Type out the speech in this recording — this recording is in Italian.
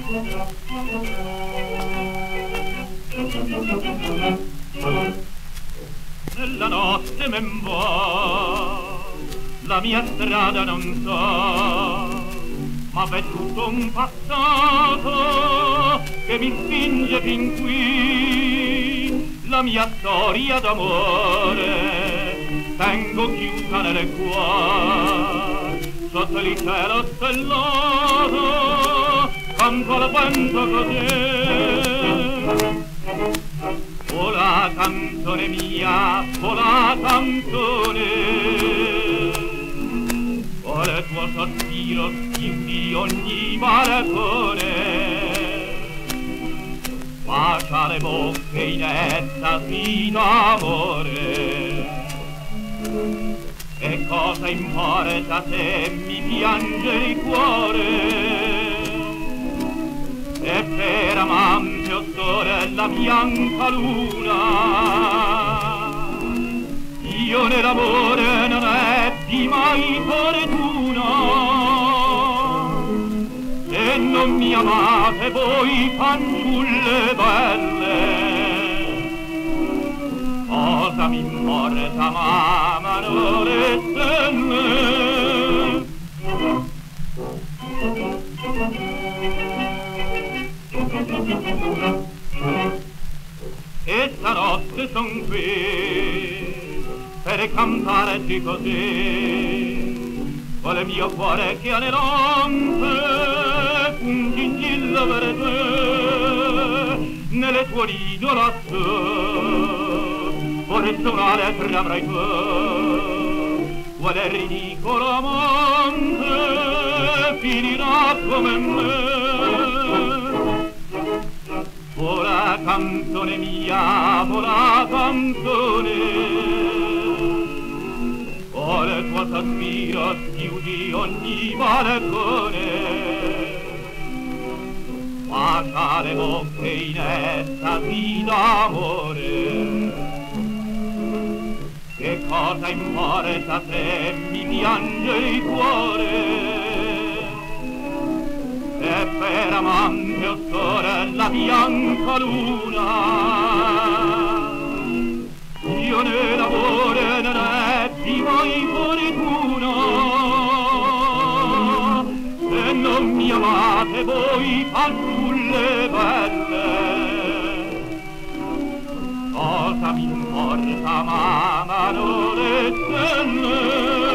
Nella notte men va, la mia strada non so, ma v'è tutto un passato che mi spinge fin qui. La mia storia d'amore tengo chiusa nel cuore, sotto il cielo stellato canto al vento così. Vola canzone mia, vola canzone, vola tuo sospiro chiudi ogni balcone, bacia le bocche in estasi d'amore. E cosa importa se mi piange il cuore? E per amante o sole la bianca luna, io nell'amore non ebbi mai fortuna. Se non mi amate voi fanciulle belle, cosa mi importa m'amano le stelle. E stanotte son qui per cantarti così, con il mio cuore che anelante un gingillo per te. Nelle tue rido lassù vorrei suonare tra avrai tu, quale ridicolo amante finirà come me. Vola canzone mia, vola canzone, vola il tuo sospiro chiudi ogni balcone, bacia le bocche in estasi d'amore. Che cosa importa se mi piange il cuore? E per amante o sole la bianca luna, io nell'amore non ebbi mai fortuna. Se non mi amate voi fanciulle belle, cosa mi importa m'amano le stelle.